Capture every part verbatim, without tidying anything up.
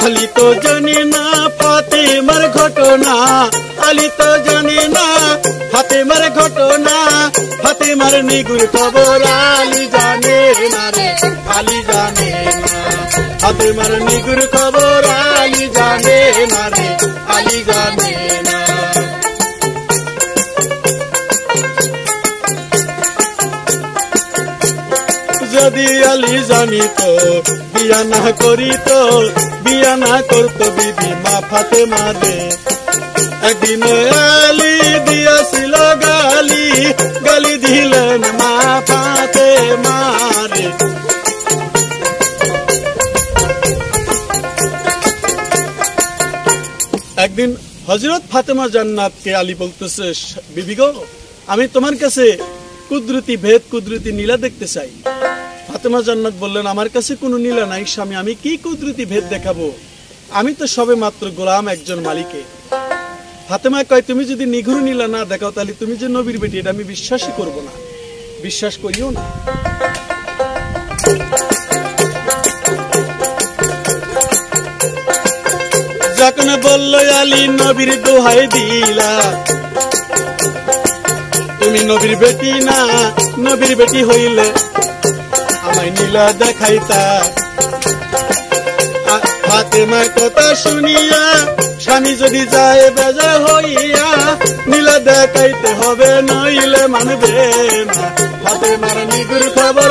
আলী তো জানে না ফাতেমার ঘটনা, আলী তো জানে না ফাতেমার ঘটনা, ফাতেমার নিগুর খবর আলী জানে না রে, আলী জানে না ফাতেমার নিগুর খবর আলী জানে না রে, আলী জানে না। যদি আলী জানিত বিয়া না করিত, বিয়া না করত বিবি মা ফাতেমা রে। একদিন আলী দিয়াছিল গালি, গালি দিলেন মা ফাতেমা রে। একদিন হযরত ফাতেমা জান্নাতকে আলী বলতেছে, বিবি গো আমি তোমার কাছে কুদরতি ভেদ কুদরতি নীলা দেখতে চাই। ফাতেমা জান্নাত বললেন, আমার কাছে কোনো নীলা নাই স্বামী, আমি কি কুদরতি ভেদ দেখাবো, আমি তো সবে মাত্র গোলাম একজন মালিকে। ফাতেমা কয়, তুমি যদি নিঘুর নীলা না দেখাও তাহলে তুমি যে নবীর বেটি এটা আমি বিশ্বাসই করব না, বিশ্বাস করিও না। যখন বলল আলী নবীর দোহাই দিলা, তুমি নবীর বেটি না, নবীর বেটি হইলে আমায় নীলা দেখাইতা। ফাতেমার কথা শুনিয়া স্বামী যদি যায় বেজা হইয়া, নীলা দেখাইতে হবে নইলে মানবে না। ফাতেমার নিগুর খবর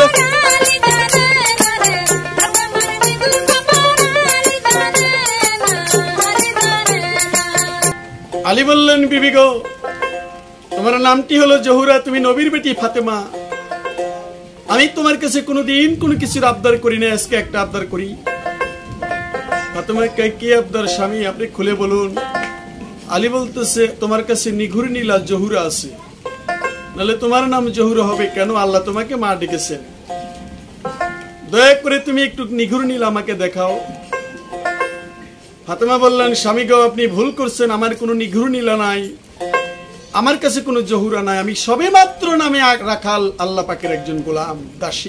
আলী বললেন, বিবি গো তোমার নামটি হলো জহুরা, তুমি নবীর বেটি ফাতেমা। আমি তোমার কাছে কোনোদিন কোনো কিছুর আবদার করি না, আজকে একটা আবদার করি। ফাতেমা কয়, কি আবদার স্বামী আপনি খুলে বলুন। আলী বলতেছে, তোমার কাছে নিঘুর নীলা জহুরা আছে, নাহলে তোমার নাম জহুরা হবে কেন? আল্লাহ তোমাকে মা ডেকেছেন, দয়া করে তুমি একটু নিঘুর নীলা আমাকে দেখাও। ফাতেমা বললেন, স্বামী গো আপনি ভুল করছেন, আমার কোনো নিঘুর নীলা নাই, আমার কাছে কোনো জহুরা নাই, আমি সবে মাত্র নামে রাখাল আল্লাহ পাকের একজন গোলাম দাসী।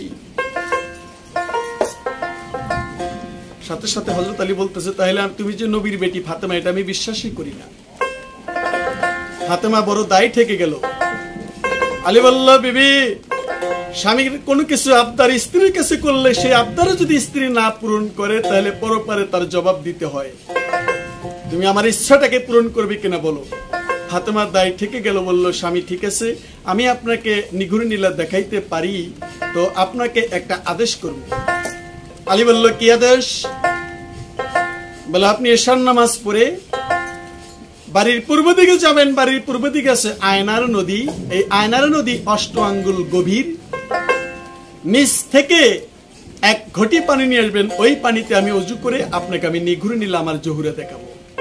সাথে সাথে হযরত আলী বলতেছে, তাহলে তুমি যে নবীর বেটি ফাতেমা এটা আমি বিশ্বাসই করি না। ফাতেমা বড় দায় ঠেকে গেল। আলী বলল, বিবি স্বামীর কোনো কিছু আবদার স্ত্রীর কাছে করলে সেই আবদারও যদি স্ত্রী না পূরণ করে তাহলে পরপারে তার জবাব দিতে হয়। তুমি আমার ইচ্ছাটাকে পূরণ করবে কিনা বলো। ফাতেমার দায় ঠেকে গেল, বলল, স্বামী ঠিক আছে আমি আপনাকে নিঘুর নীলা দেখাইতে পারি, তো আপনাকে একটা আদেশ করব। আলী বলল, কি আদেশ? বলে, আপনি এশার নামাজ পড়ে বাড়ির পূর্ব দিকে যাবেন, বাড়ির পূর্ব দিকে আছে আয়নার নদী, এই আয়নার নদী অষ্ট আঙ্গুল গভীর, নিচ থেকে এক ঘটি পানি নিয়ে আসবেন, ওই পানিতে আমি অজু করে আপনাকে আমি নিঘুর নীলা আমার জহুরা দেখাবো।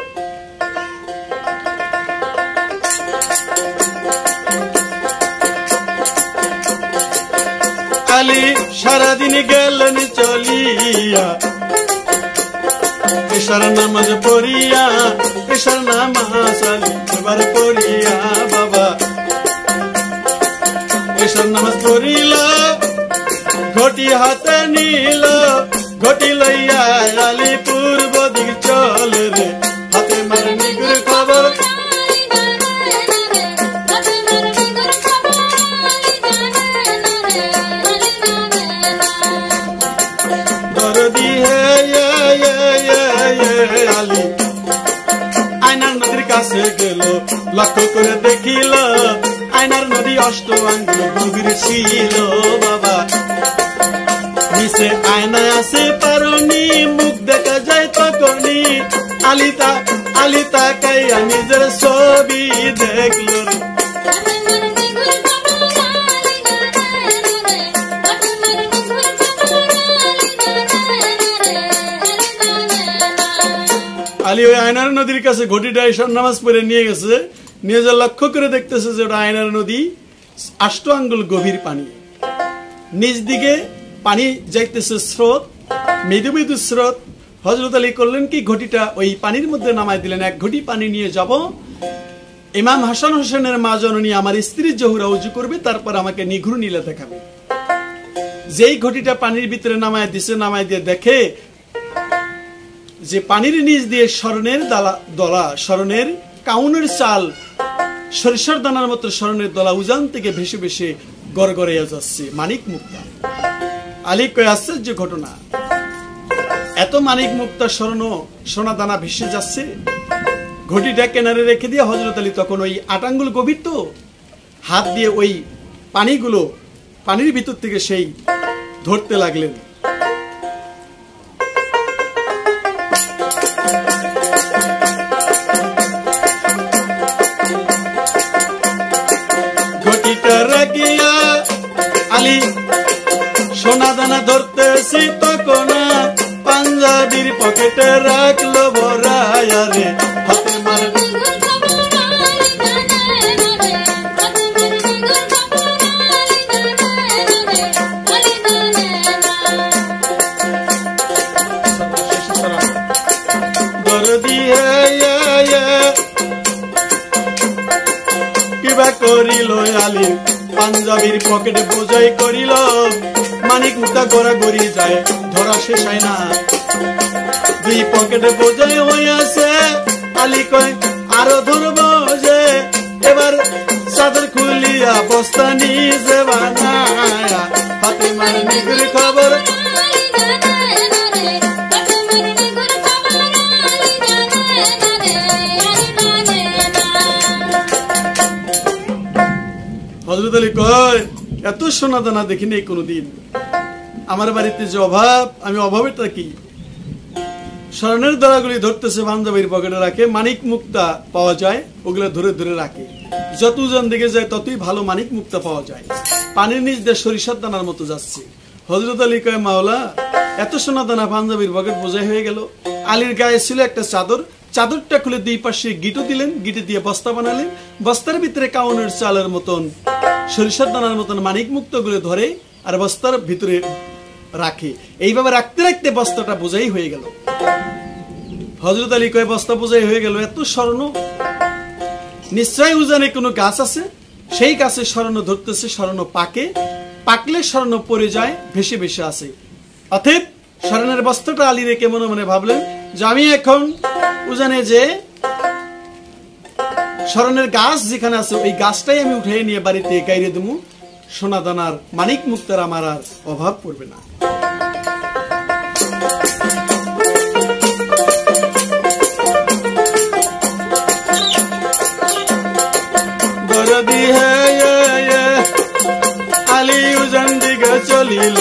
আলী সারাদিন গেলেন চলিয়া, এশার নামাজ পড়িয়া, এশার নামাজ আলী এবার পড়িয়া, বাবা এশার নামাজ পড়িল, ঘটি হাতে নিল, ঘটি লইয়া আলী পূর্ব দিক চলে রে। ফাতেমার নিগুর খবর দরদি হে আলী আয়নার নদীর কাছে গেল, লক্ষ্য করে দেখিল আয়নার নদী অষ্ট আঙ্গুল গভীর ছিল। বাবা নিচে আয়নায় আছে পারনি, মুখ দেখা যায় তখনই আলিতা আলিতা কাইয়া নিজের ছবি দেখল। আলী ওই আয়নার নদীর কাছে ঘটিটা এশার নামাজ পড়ে নিয়ে গেছে, নিয়ে যা লক্ষ্য করে দেখতেছে যে ওটা আয়নার নদী, আষ্ট আঙ্গুল গভীর পানি, নিচ দিকে পানি যাইতেছে স্রোত, মৃদু মৃদু স্রোত। হযরত আলী করলেন কি, ঘটিটা ওই পানির মধ্যে নামাই দিলেন, এক ঘটি পানি নিয়ে যাব, ইমাম হাসান হোসেনের মা জননী আমার স্ত্রী জহুরা উজু করবে, তারপর আমাকে নিঘুর নীলা দেখাবে। যেই ঘটিটা পানির ভিতরে নামায় দিছে, নামাই দিয়ে দেখে যে পানির নিচ দিয়ে স্বর্ণের দলা, স্বর্ণের কাউনের চাল, সরিষার দানার মতো স্বর্ণের দলা উজান থেকে ভেসে ভেসে গড়গড়াইয়া যাচ্ছে মানিক মুক্তা। আলী কয় আশ্চর্য ঘটনা, এত মানিক মুক্তা স্বর্ণ সোনা দানা ভেসে যাচ্ছে। ঘটিটা কেনারে রেখে দিয়ে হযরত আলী তখন ওই আট আঙ্গুল গভীর তো, হাত দিয়ে ওই পানিগুলো পানির ভিতর থেকে সেই ধরতে লাগলেন। ঘটিটা রাখিয়া আলী সোনা দানা ধরতেছি তখন পাঞ্জাবির পকেটে রাখলো ভরায়া রে, হাতে মারে কিবা করিল আলী পাঞ্জাবির পকেটে বোঝাই করিল, মানিক মুক্তা গড়া গড়ি যায় ধরা শেষ হয় না। দুই পকেটে বোঝাই হইয়াছে, আলী কয় আরো ধরব যে, এবার চাদর খুলিয়া বস্তা নিজে বানায়া, হাতে মারে নিগুর খবর হযরত আলী কয় এত সোনা দানা দেখিনি কোনদিন, আমার বাড়িতে যে অভাব, আমি অভাবেটা কি। স্বর্ণের দড়াগুলি ধরতেছে পাঞ্জাবির পকেটে রাখে, মানিক মুক্তা পাওয়া যায় ওগুলো ধরে ধরে রাখে, যত ওজন দিকে যায় ততই ভালো মানিক মুক্তা পাওয়া যায়। পানির নিচ দিয়ে সরিষার দানার মতো যাচ্ছে। হযরত আলী কয় মাওলা এত সোনা দানা পাঞ্জাবির পকেট বোঝাই হয়ে গেল। আলীর গায়ে ছিল একটা চাদর, চাদরটা খুলে দুই পাশে গিটো দিলেন, গিটে দিয়ে বস্তা বানালেন, বস্তার ভিতরে কাউনের চালের মতন সরিষার দানার মতন মানিক মুক্ত গুলো ধরে আর বস্তার ভিতরে রাখে। এইভাবে রাখতে রাখতে বস্তাটা বোঝাই হয়ে গেল। হযরত আলী কয় বস্তা বোঝাই হয়ে গেল, এত স্বর্ণ নিশ্চয় উজানে কোনো গাছ আছে, সেই গাছে স্বর্ণ ধরতেছে, স্বর্ণ পাকে, পাকলে স্বর্ণ পড়ে যায়, ভেসে ভেসে আসে। অতএব স্বর্ণের বস্তাটা আলী রেখে মনে মনে ভাবলেন যে আমি এখন উজানে যে স্বর্ণের গাছ যেখানে আছে ওই গাছটাই আমি উঠে নিয়ে বাড়িতে গাইরে দেবো, সোনা দানার মানিক মুক্তার আমার আর অভাব পড়বে না। আলী উজান দিকে চলিল,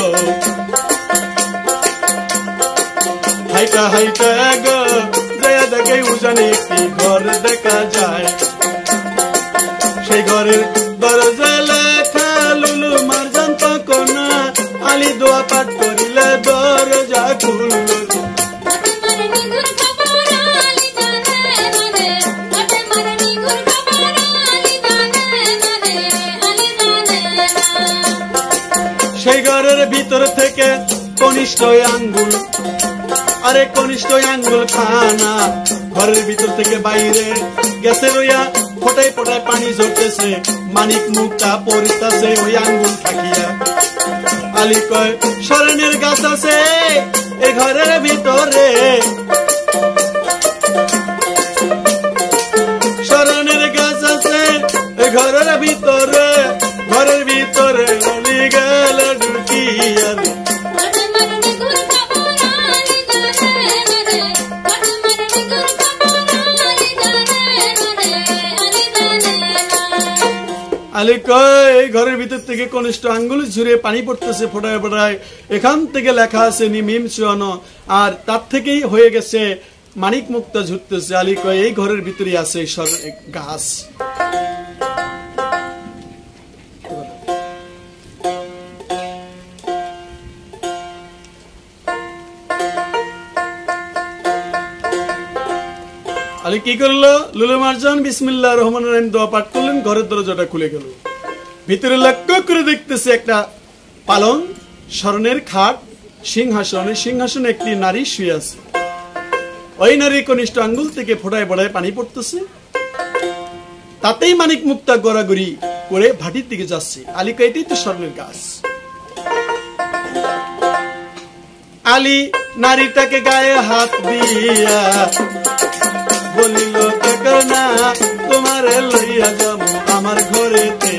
হাইটা হাইটা গো জয়া দেখে উজানে একটি ঘর দেখা যায়। সেই ঘরের দরজা লেখা লুলু মারজান তখন আলী দোয়া পাঠ করিলে দরজা খুলল। সেই ঘরের ভিতর থেকে কনিষ্ঠ আঙ্গুল, আরে কনিষ্ঠ আঙ্গুল খানা ঘরের ভিতর থেকে বাইরে গেছে রইয়া, ফোটায় ফোটায় পানি ঝরতেছে, মানিক মুক্তা পড়িতেছে ওই আঙ্গুল থাকিয়া। আলী কয় স্বর্ণের গাছ আছে এই ঘরের ভিতরে, স্বর্ণের গাছ আছে এই ঘরের ভিতরে, ঘরের ভিতরে আলী গেল ঢুকিয়া। আলী কয় ঘরের ভিতর থেকে কনিষ্ঠ আঙ্গুল ঝুরে পানি পড়তেছে ফোটায় ফোটায়, এখান থেকে লেখা আছে নিমিম চুয়ান, আর তার থেকেই হয়ে গেছে মানিক মুক্তা ঝুরতেছে। আলী কয় এই ঘরের ভিতরে আছে গাছ। আলী কি করলো, লুলু মারজান বিসমিল্লাহির রহমানির রহিম দোয়া পাঠ করলেন, ঘরের দরজাটা খুলে গেল। ভিতরে লক্ষ্য করে দেখতেছে একটা পালং, স্বর্ণের খাট, সিংহাসনে সিংহাসনে একটি নারী শুয়ে আছে। ওই নারীর কনিষ্ঠ আঙ্গুল থেকে ফোটায় ফোটায় পানি পড়তেছে, তাতেই মানিক মুক্তা গড়াগড়ি করে ভাটির দিকে যাচ্ছে। আলী কয় এটাই তো স্বর্ণের গাছ। আলী নারীটাকে গায়ে হাত দিয়া বলিল দেখো না তোমার লইয়া যাব আমার ঘরেতে।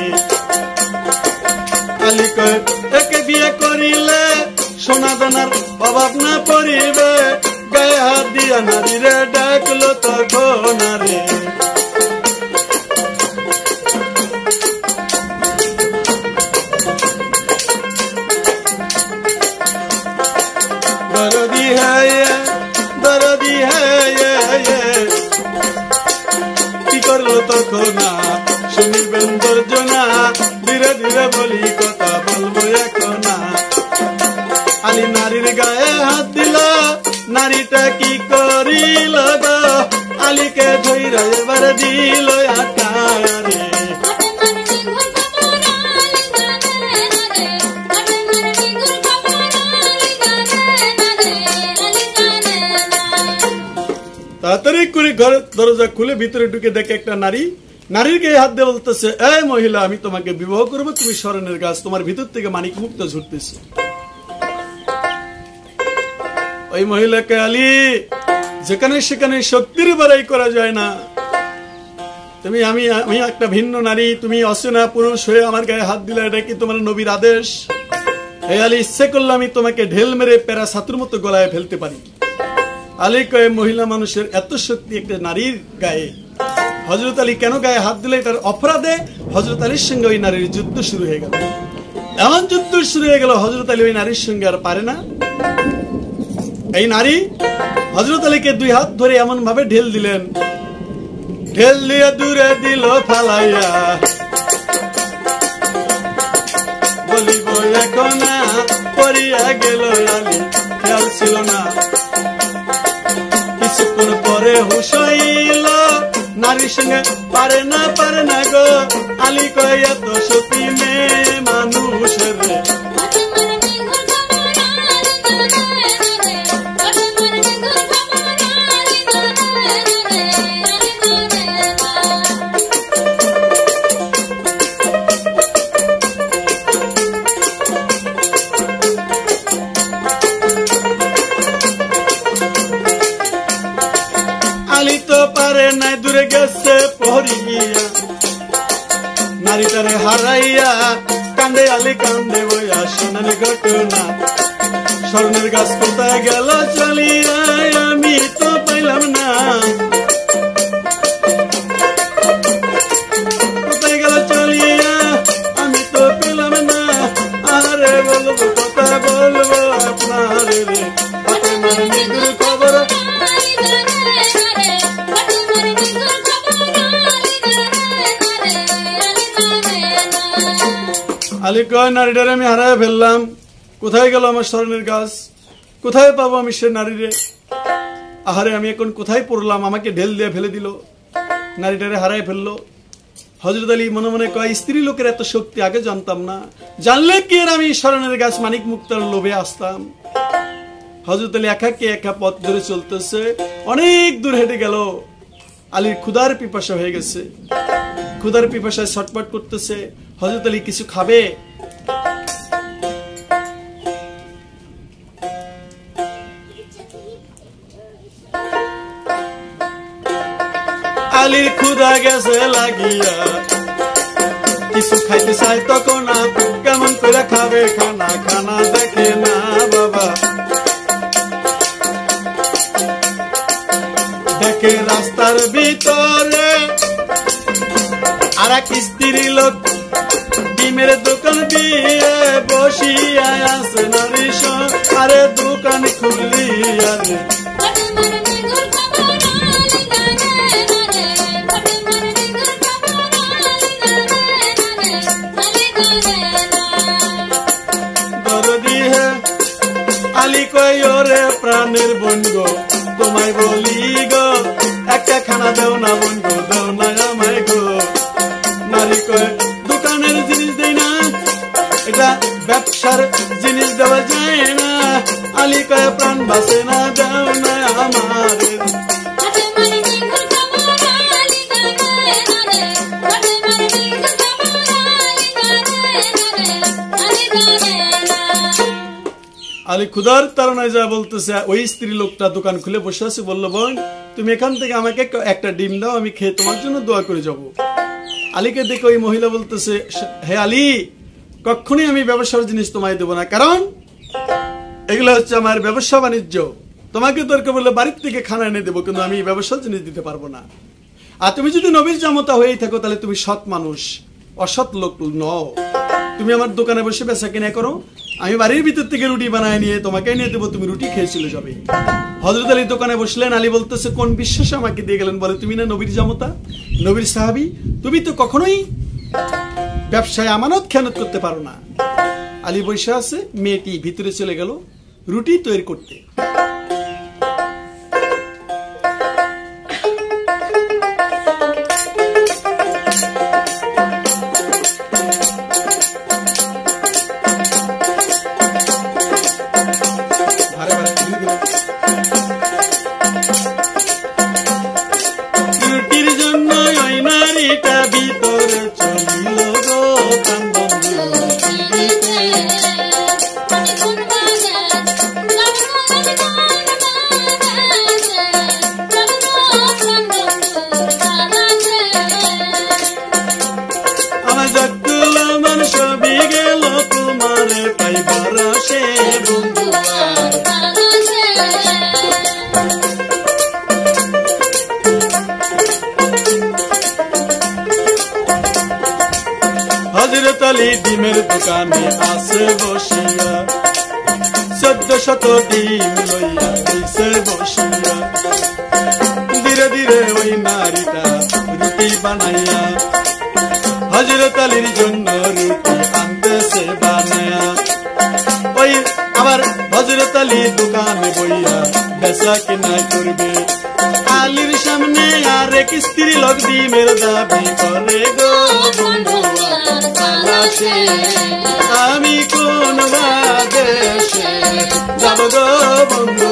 আলী কয় একে বিয়ে করিলে সোনা দানার অভাব না পড়িবে, গায়ে হাত দিয়া নারীরে ডাকলো তখন রে। दर्दी है ये दर्दी है ये ये কি করলো তখন না শুনিবেন দর্জনা, ধীরে ধীরে বলি কথা বলবো এখন না। আলী নারীর গায়ে হাত দিল, নারীটা কি করিল গো, আলীকে ধইরা এবার দিল আটায় রে। তাড়াতাড়ি করে ঘরের দরজা খুলে ভিতরে ঢুকে দেখে একটা নারী, নারীর গায়ে হাত দিয়ে বলতেছে এই মহিলা আমি তোমাকে বিবাহ করবো, তুমি স্মরণের গাছ, তোমার ভিতর থেকে মানিক মুক্ত ঝরতেছে। ওই মহিলাকে আলী যেখানে সেখানে শক্তির বাড়াই করা যায় না, তুমি আমি আমি একটা ভিন্ন নারী, তুমি অচেনা পুরুষ হয়ে আমার গায়ে হাত দিলে এটা কি তোমার নবীর আদেশ? এই আলী ইচ্ছে করলে আমি তোমাকে ঢেল মেরে প্যারা ছাতুর মতো গলায় ফেলতে পারি। আলী কয়ে মহিলা মানুষের এত শক্তি একটা নারীর গায়ে, হযরত আলী কেন গায়ে হাত দিলে এটার অপরাধে হযরত আলীর সঙ্গে ওই নারীর যুদ্ধ শুরু হয়ে গেল। এমন যুদ্ধ শুরু হয়ে গেল হযরত আলী ওই নারীর সঙ্গে আর পারে না। এই নারী হযরত আলীকে দুই হাত ধরে এমন ভাবে ঢেল দিলেন, ঢেল দিয়ে দূরে দিল ফালাইয়া, বলিব এখন না পড়িয়া গেল আলী খেয়াল ছিল না। কিছুক্ষণ পরে হুঁশ হইল, নারীর সঙ্গে পারে না পারে না গো, আলী কয় এত সতী মেয়ে মানুষের রে। আলী তো পারে নাই দূরে গেছে পড়িয়া, নারীটারে হারাইয়া কান্দে আলী কান্দে বইয়া সোনার ঘটনা। স্বর্ণের গাছ কোথায় গেল চলিয়া আমি তো পাইলাম না, কোথায় গেল চলিয়া আমি তো পেলাম না। আরে বলবো কথা বলবো আপনার রে, আপনার নিগুর খবর আলী কয় নারীটারে আমি হারায় ফেললাম, কোথায় গেল আমার স্মরণের গাছ, কোথায় পাবো আমি সে নারীরে? আহারে আমি এখন কোথায় পড়লাম, আমাকে ঢেল দিয়ে ফেলে দিল, নারীটারে হারায় ফেললো। হযরত আলী মনে মনে কয় স্ত্রী লোকের এত শক্তি আগে জানতাম না, জানলে কি এর আমি স্মরণের গাছ মানিক মুক্তার লোভে আসতাম। হযরত আলী একাকে একা পথ ধরে চলতেছে, অনেক দূর হেঁটে গেল। আলীর ক্ষুধার পিপাসা হয়ে গেছে, ক্ষুধার পিপাসায় ছটফট করতেছে। হযরত আলী কিছু খাবে, আলীর ক্ষুধা গেছে লাগিয়া, কিছু খাইতে চাই তখন কেমন করে খাবে খানা, খানা দেখে না বাবা। দেখে রাস্তার ভিতরে আর এক স্ত্রী লোক ডিমের দোকান দিয়ে বসিয়া আছে, নারী আরে দোকান খুলিয়া রে। দরদি হে আলী কয় ওরে প্রাণের বন্ধু তোমায় বলি গো, একটা খানা দেও না বন্ধু, দেও না আমায় গো। নারী কয় দোকানের জিনিস দেই না, এটা ব্যবসার জিনিস দেওয়া যায় না। আলী কয় প্রাণ বাঁচে না, দেও না আমার। আলী আলী ক্ষুধার তাড়নায় যা বলতেছে, ওই স্ত্রী লোকটা দোকান খুলে বসে আছে, বললো বোন তুমি এখান থেকে আমাকে একটা ডিম দাও, আমি খেয়ে তোমার জন্য দোয়া করে যাব। আলীকে দেখে ওই মহিলা বলতেছে, হে আলী, কখনোই আমি ব্যবসার জিনিস তোমায় দেবো না, কারণ এগুলো হচ্ছে আমার ব্যবসা বাণিজ্য। তোমাকে দরকার বললে বাড়ির থেকে খানা এনে দেবো, কিন্তু আমি ব্যবসার জিনিস দিতে পারবো না। আর তুমি যদি নবীর জামতা হয়েই থাকো, তাহলে তুমি সৎ মানুষ, অসৎ লোক নও। তুমি আমার দোকানে বসে বেচা কিনা করো, আমি বাড়ির ভিতর থেকে রুটি বানায় নিয়ে তোমাকে নিয়ে দেবো, তুমি রুটি খেয়ে চলে যাবে। হযরত আলী দোকানে বসলেন। আলী বলতেছে, কোন বিশ্বাসে আমাকে দিয়ে গেলেন? বলে, তুমি না নবীর জামতা, নবীর সাহাবী, তুমি তো কখনোই ব্যবসায় আমানত খেয়ানত করতে পারো না। আলী বসে আছে, মেয়েটি ভিতরে চলে গেল রুটি তৈরি করতে। রুটির জন্য ওই নারীটা ভিতরে চলিল গো আমার যতগুলো মানুষ সবই গেল তোমারে পাইবার সে বন্ধু। হযরত আলী ডিমের দোকানে আছে বসিয়া, চোদ্দ শত ডিম লইয়া দিছে বসিয়া। ধীরে ধীরে ওই নারীটা রুটি বানাইয়া হযরত আলীর জন্য রুটি আনতেছে বানায়া। ওই আবার হযরত আলী দোকানে বইয়া বেচা কিনা করবে। আলীর সামনে আর এক স্ত্রী লোক ডিমের দাবি করে গো বন্ধু, আমি কোন দেশে যাব গো বন্ধু।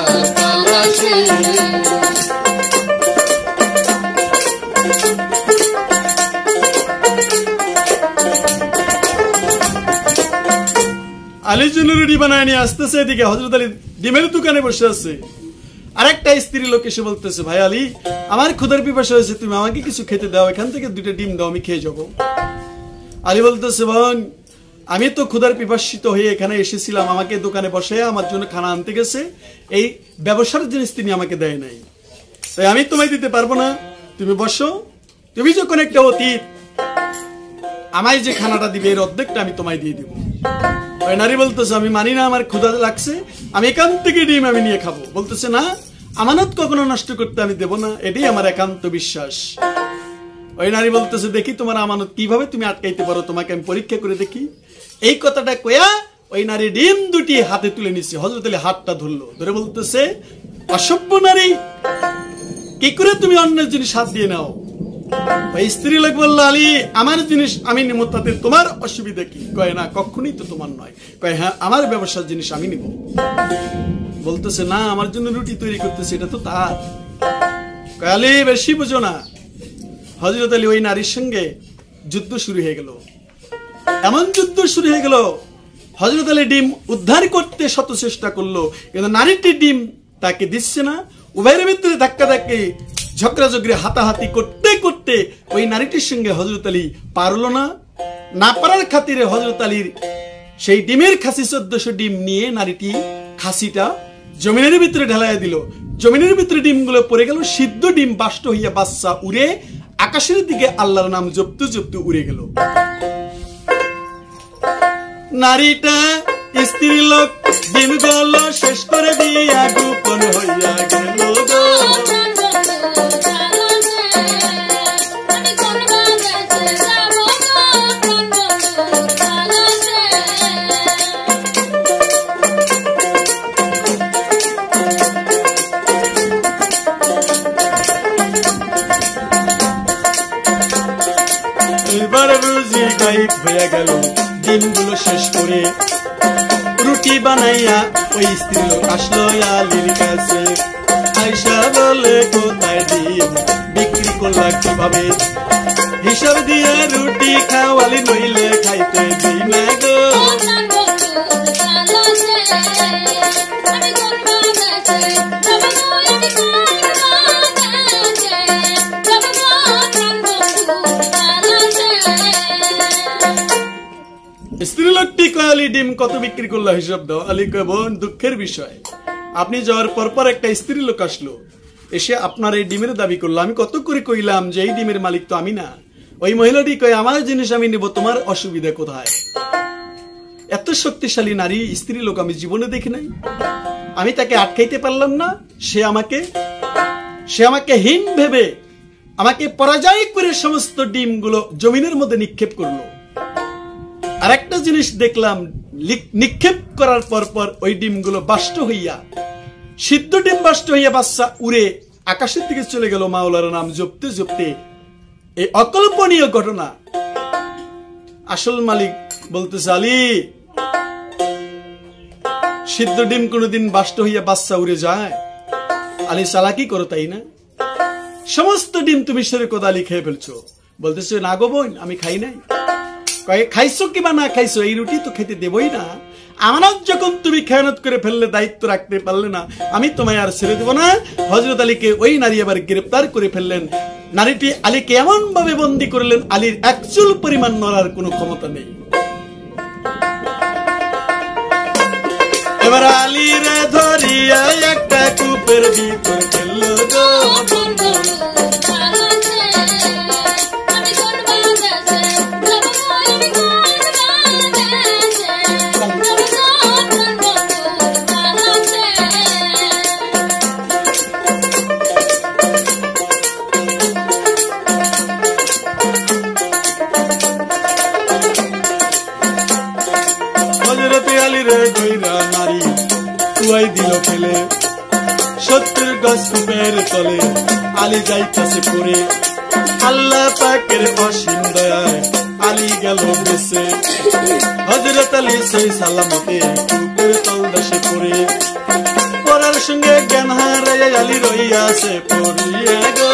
আলীর জন্য রুটি বানায় নিয়ে আসতেছে, এদিকে হযরত আলী ডিমের দোকানে বসে আছে। আরেকটা স্ত্রী লোক এসে বলতেছে, ভাই আলী, আমার ক্ষুধার পিপাসা হয়েছে, তুমি আমাকে কিছু খেতে দাও, এখান থেকে দুটো ডিম দাও, আমি খেয়ে যাবো। আলী বলতেছে, বোন আমি তো ক্ষুধার পিপাসিত হয়ে এখানে এসেছিলাম, আমাকে দোকানে বসে আমার জন্য খানা আনতে গেছে, এই ব্যবসার জিনিস তিনি আমাকে দেয় নাই, তাই আমি তোমায় দিতে পারবো না, তুমি বসো। তুমি যখন একটা অতীত, আমায় যে খানাটা দিবে এর অর্ধেকটা আমি তোমায় দিয়ে দিব। ওই নারী বলতেছে, আমি মানি না, আমার ক্ষুধা লাগছে, আমি এখান থেকে ডিম আমি নিয়ে খাবো। বলতেছে, না, আমানত কখনো নষ্ট করতে আমি দেব না, এটাই আমার একান্ত বিশ্বাস। ওই নারী বলতেছে, দেখি তোমার আমানত কিভাবে তুমি আটকাইতে পারো, তোমাকে আমি পরীক্ষা করে দেখি। এই কথাটা কয়া ওই নারী ডিম দুটি হাতে তুলে নিচ্ছে। হযরত আলী হাতটা ধরলো, ধরে বলতেছে, অসভ্য নারী, কি করে তুমি অন্যের জিনিস হাত দিয়ে নাও? ওই স্ত্রী লোক বলল, আলী আমার জিনিস আমি নিব, তাতে তোমার অসুবিধা কি? কয়, না, কখনই তো তোমার নয়। কয়, হ্যাঁ, আমার ব্যবসার জিনিস আমি নিব। বলতেছে, না, আমার জন্য রুটি তৈরি করতেছে, এটা তো তার। কয়, আলী বেশি বুঝো না। হযরত আলী ওই নারীর সঙ্গে যুদ্ধ শুরু হয়ে গেল। এমন যুদ্ধ শুরু হয়ে গেল, হযরত আলী ডিম উদ্ধার করতে শত চেষ্টা করলো, কিন্তু নারীটি ডিম তাকে দিচ্ছে না। উভয়ের ভিতরে ধাক্কা ধাক্কি, ঝগড়াঝগড়ি, হাতাহাতি করতে করতে ওই নারীটির সঙ্গে হযরত আলী পারলো না। না পারার খাতিরে হযরত আলীর সেই ডিমের খাসি চোদ্দশো ডিম নিয়ে নারীটি খাসিটা জমিনের ভিতরে ঢালাইয়া দিল। জমিনের ভিতরে ডিমগুলো পড়ে গেল, সিদ্ধ ডিম বাষ্ট হইয়া বাচ্চা উড়ে আকাশের দিকে আল্লাহর নাম জপতে জপতে উড়ে গেল। নারীটা স্ত্রী লোক ডিমগুলো শেষ করে দিয়া গোপন হইয়া গেল গো। এবার বুঝি গায়েব হয়ে গেল, ডিমগুলো শেষ করে রুটি বানাইয়া ওই স্ত্রী লোক আসলো আলীর কাছে। আয়সা বলে, কোথায় ডিম বিক্রি করলা কিভাবে? হিসাব দিয়ে রুটি খাওয়ালি, নইলে খাইতে দিই না গো। স্ত্রী লোকটি কয়, আলী ডিম কত বিক্রি করলো হিসাব দাও। আলী কয়, বোন দুঃখের বিষয়, আপনি যাওয়ার পর পর একটা স্ত্রী লোক আসলো, এসে আপনার এই ডিমের দাবি করলো। আমি কত করে কইলাম যে এই ডিমের মালিক তো আমি না। ওই মহিলাটি কয়, আমার জিনিস আমি নিব, তোমার অসুবিধা কোথায়? এত শক্তিশালী নারী স্ত্রী লোক আমি জীবনে দেখি নাই। আমি তাকে আটকাইতে পারলাম না। সে আমাকে সে আমাকে হীন ভেবে আমাকে পরাজয় করে সমস্ত ডিমগুলো জমিনের মধ্যে নিক্ষেপ করলো। আর একটা জিনিস দেখলাম, নিক্ষেপ করার পর পর ওই ডিমগুলো বাষ্ট হইয়া, সিদ্ধ ডিম বাষ্ট হইয়া বাচ্চা উড়ে আকাশের দিকে চলে গেল। মাওলার নাম জপতে জপতে। এই অকল্পনীয় ঘটনা। আসল মালিক বলতেছে, আলী সিদ্ধ ডিম কোনদিন বাষ্ট হইয়া বাচ্চা উড়ে যায়? আলী চালাকি করো, তাই না? সমস্ত ডিম তুমি সেরে কোদালি খেয়ে ফেলছো। বলতেছে, না গো বোন, আমি খাই নাই। খাইছো কিবা না খাইছো, এই রুটি তো খেতে দেবই না। আমানত যখন তুমি খেয়ানত করে ফেললে, দায়িত্ব রাখতে পারলে না, আমি তোমায় আর ছেড়ে দেব না। হযরত আলীকে ওই নারী আবার গ্রেফতার করে ফেললেন। নারীটি আলীকে এমন ভাবে বন্দী করলেন, আলীর এক চুল পরিমাণ নড়ার কোনো ক্ষমতা নেই। এবার আলীর ধরিয়া একটা কূপের ভিতর ফেললো গো। সত্তর গজ কূপের তলে আলী যাইতাছে পড়ে। আল্লাহ পাকের অসীম দয়ায় আলী গেল বেঁচে। হযরত আলী সেই সালামতে কূপের তলদেশে পড়ে। পড়ার সঙ্গে জ্ঞান হারাইয়া আলী রইয়াছে পড়িয়া গো।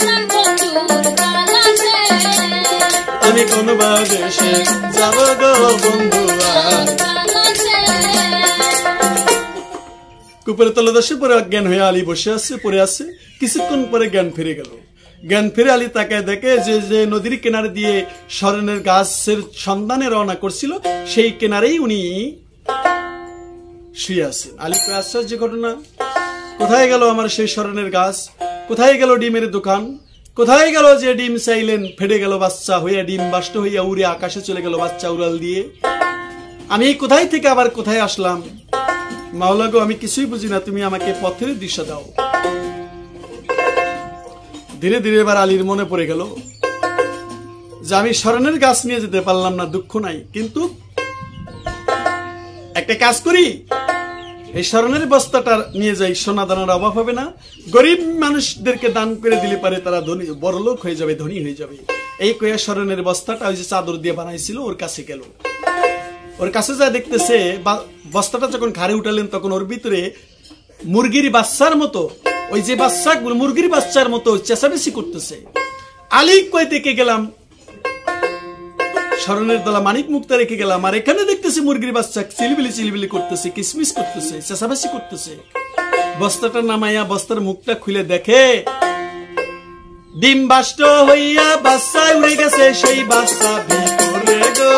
আমি কোন দেশে যাব গো বন্ধুয়া। কূপের তলদেশে পরে অজ্ঞান হয়ে আলী বসে আছে, পড়ে আছে। কিছুক্ষণ পরে জ্ঞান ফিরে গেল। জ্ঞান ফিরে আলী তাকায় দেখে যে যে নদীর কিনারে দিয়ে স্মরণের গাছের সন্ধানে রওনা করছিল, সেই কিনারেই উনি শুয়ে আছেন। আলী কয়, আশ্চর্য ঘটনা, কোথায় গেল আমার সেই স্মরণের গাছ? কোথায় গেল ডিমের দোকান? কোথায় গেল যে ডিম চাইলেন? ফেটে গেল বাচ্চা হইয়া, ডিম বাষ্ট হইয়া উড়ে আকাশে চলে গেল বাচ্চা উড়াল দিয়ে। আমি কোথায় থেকে আবার কোথায় আসলাম? মাওলা গো, আমি কিছুই বুঝি না, তুমি আমাকে পথের দিশা দাও। ধীরে ধীরে এবার আলীর মনে পড়ে গেল যে আমি স্মরণের গাছ নিয়ে যেতে পারলাম না, দুঃখ নাই, কিন্তু একটা কাজ করি, এই স্মরণের বস্তাটা নিয়ে যাই, সোনা দানার অভাব হবে না। গরিব মানুষদেরকে দান করে দিলে পারে তারা ধনী, বড় লোক হয়ে যাবে, ধনী হয়ে যাবে। এই কয়ে স্মরণের বস্তাটা ওই যে চাদর দিয়ে বানাইছিল ওর কাছে গেল। ওর কাছে যা দেখতেছে, বস্তাটা যখন ঘাড়ে উঠালেন তখন ওর ভিতরে মুরগির বাচ্চার মতো, ওই যে বাচ্চা মুরগির বাচ্চার মতো চেঁচামেচি করতেছে। আলী কই দেখে গেলাম স্মরণের দলা মানিক মুক্তা রেখে গেলাম, আর এখানে দেখতেছি মুরগির বাচ্চা চিলিবিলি চিলিবিলি করতেছে, কিসমিস করতেছে, চেঁচামেচি করতেছে। বস্তাটা নামাইয়া বস্তার মুখটা খুলে দেখে ডিম বাষ্ট হইয়া বাচ্চা উড়ে গেছে, সেই বাচ্চা ভিতরে গো।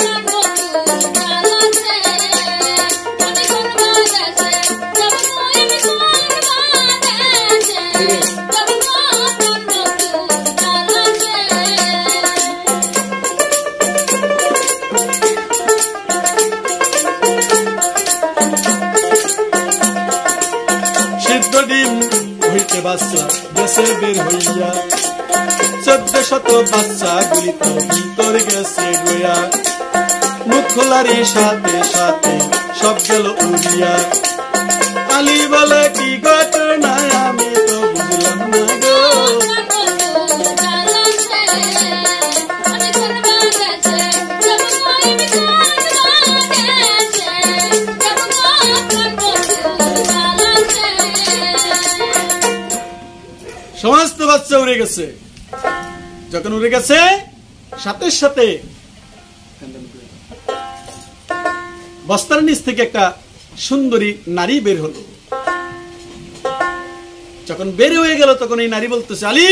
বাচ্চা দেশে বের হইয়া চোদ্দ শত বাচ্চা গুলি তো ভিতরে গেছে গোয়া। মুখ খোলারই সাথে সাথে সব গেল উড়িয়া। আলী বলে, কি ঘটনা আমি তো বুঝলাম না গো। সমস্ত বাচ্চা উড়ে গেছে। যখন উড়ে গেছে সাথে সাথে বস্তার নিচ থেকে একটা সুন্দরী নারী বের হলো। যখন বের হয়ে গেল তখন এই নারী বলতেছে, আলী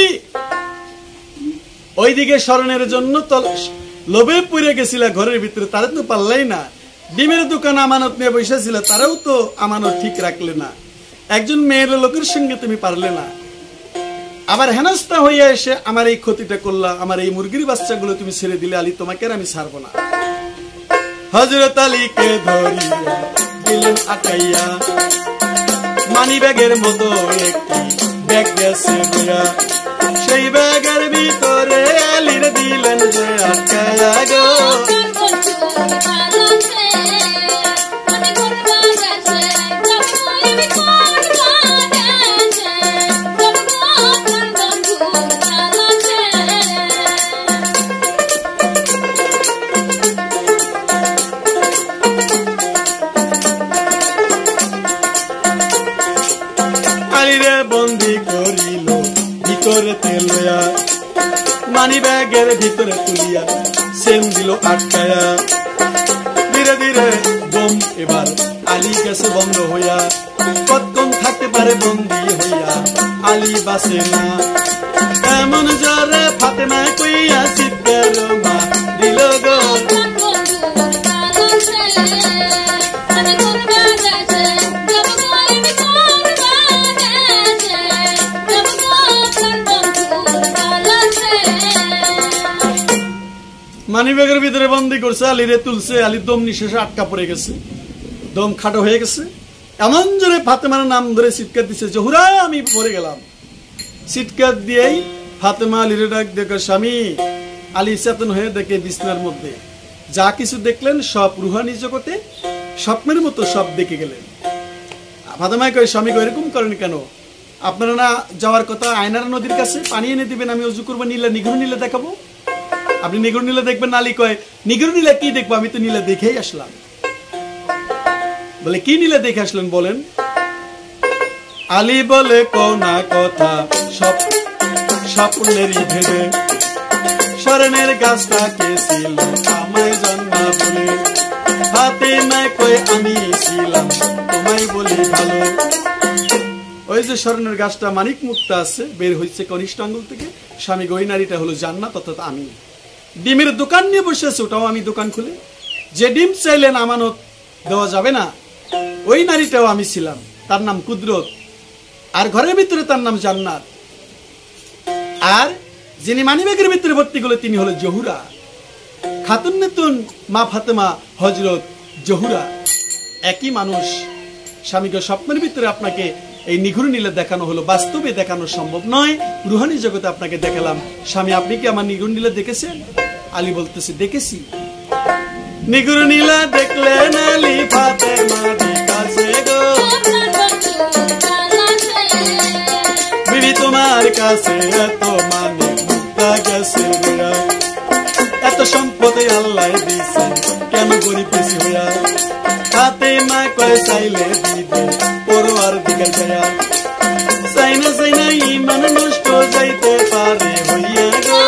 ওইদিকে স্মরণের জন্য তো লোভে পড়ে গেছিল ঘরের ভিতরে, তারা তো পারলাই না। ডিমের দোকান আমানত নিয়ে বসেছিল, তারাও তো আমানত ঠিক রাখলে না। একজন মেয়ের লোকের সঙ্গে তুমি পারলে না, আবার হেনস্থা হইয়া এসে আমার এই ক্ষতিটা করলা, আমার এই মুরগির বাচ্চাগুলো তুমি ছেড়ে দিলে। আলী তোমাকে আর আমি ছাড়বো না। হযরত আলীকে ধরিয়া দিলেন আটাইয়া, মানি ব্যাগের মতো একটি ব্যাগ গেছে বইয়া, সেই ব্যাগের ভিতরে আলীর দিলেন যে আটকায়া গো। মানি ব্যাগের ভিতরে তুলিয়া সেন দিল আটকায়া, ধীরে ধীরে দম এবার আলী গেছে বন্ধ হইয়া। কতক্ষণ থাকতে পারে বন্দি হইয়া, আলী বাসে না। এমন জরে ফাতেমা কইয়া চিৎকার মা দিল গো। মানি ব্যাগের ভিতরে বন্দি করছে, আলীরে তুলছে। আলীর দম নিঃশেষে আটকা পড়ে গেছে, দম খাটো হয়ে গেছে। এমন জোরে ফাতেমার নাম ধরে চিৎকার দিচ্ছে, জহুরা আমি পড়ে গেলাম। চিৎকার দিয়েই ফাতেমা আলীরে ডাক দেখে, স্বামী। আলী চেতন হয়ে দেখে বিছনার মধ্যে যা কিছু দেখলেন সব রুহানি জগতে স্বপ্নের মতো সব দেখে গেলেন। ফাতেমায় কয়, স্বামী এরকম করেন কেন? আপনারা না যাওয়ার কথা আয়নার নদীর কাছে, পানি এনে দিবেন, আমি অজু করবো, নীলা নিঘুর নীলা দেখাবো। আপনি নিগুর নীলা দেখবেন? আলী কয়, নিগুর নীলা কি দেখবো, আমি তো নীলা দেখেই আসলাম। বলে, কি নীলা দেখে আসলেন বলেন? আলী বলে, কোনা কথা সব স্বপ্নেরই ভেবে, স্মরণের গাছটা কে ছিল আমায় জানা বলে, ফাতেমা কয় আমি ছিলাম তোমায় বলি ভালো। ওই যে স্মরণের গাছটা মানিক মুক্তা আছে, বের হয়েছে কনিষ্ঠ আঙ্গুল থেকে, স্বামী ওই নারীটা হলো জান্নাত, অর্থাৎ আমি। ডিমের দোকান নিয়ে বসে আছে, ওটাও আমি দোকান খুলে। যে ডিম চাইলেন আমানত দেওয়া যাবে না, ওই নারীটাও আমি ছিলাম, তার নাম কুদরত। আর ঘরের ভিতরে তার নাম জান্নাত। আর যিনি মানিব্যাগের ভিতরে ভর্তি করলে তিনি হলো জহুরা, খাতুন নেতুন মা ফাতেমা হযরত জহুরা। একই মানুষ। স্বামীকে স্বপ্নের ভিতরে আপনাকে এই নিঘুর নীলা দেখানো হলো, বাস্তবে দেখানো সম্ভব নয়, রুহানি জগতে আপনাকে দেখালাম। স্বামী, আপনি কি আমার নিঘুর নীলা দেখেছেন? আলী বলতেছে, দেখেছি। নিঘুর নীলা দেখলেন আলী ফাতেমার কাছে গো, বিবি তোমার কাছে এত মানে মুক্তা গেছে, এত সম্পদ আল্লাহ দিছে, কেন গরিব বেশি হইয়া? ফাতেমা কয়, চাইলে দিবে পরোয়ার দিকে যায়, চাই না চাই না ইমান নষ্ট যাইতে পারে হইয়া গো।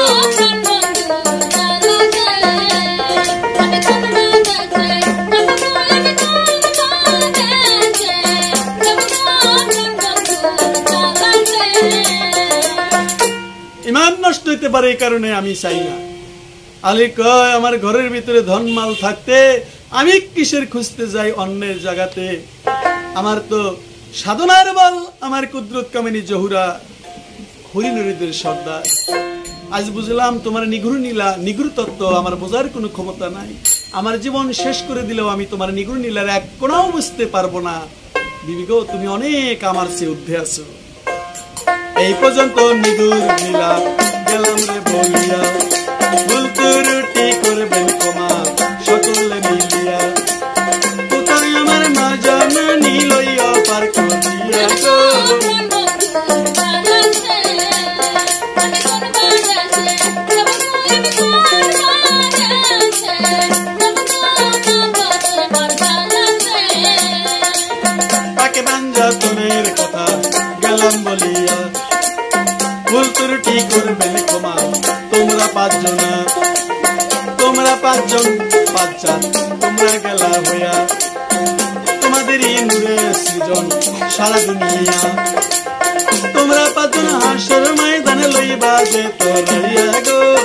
ইমান নষ্ট হইতে পারে, এই কারণে আমি চাই না। আলী কয়, আমার ঘরের ভিতরে ধনমাল থাকতে আমি কিসের খুঁজতে যাই অন্যের জায়গাতে? আমার তো সাধনার বল, আমার কুদরত কামিনী জহুরা হরিনুরীদের সর্দার। আজ বুঝলাম তোমার নিগুর নীলা নিগুর তত্ত্ব আমার বোঝার কোনো ক্ষমতা নাই। আমার জীবন শেষ করে দিলেও আমি তোমার নিগুর নীলার এক কোণাও বুঝতে পারবো না। বিবি গো, তুমি অনেক আমার চেয়ে ঊর্ধ্বে আছো। এই পর্যন্ত নিগুর নীলা গেলাম রে বলিয়া, ভুল ত্রুটি করবেন ক্ষমা সকলে মিলিয়া, কোথায় আমার মা জাননী লইয়া পার করিয়া গো। তাকে বাঞ্জাতনের কথা গেলাম বলিয়া, ভুল ত্রুটি করবেন ক্ষমা তোমরা পাঁচজনা, তোমরা পাঁচজন পাঁচজন তোমরা গেলা হইয়া তোমাদেরই নূরে সৃজন সারা দুনিয়া তোমরা পাঁচজন হাসর ময়দানে লইবা যে তোরাইয়া গো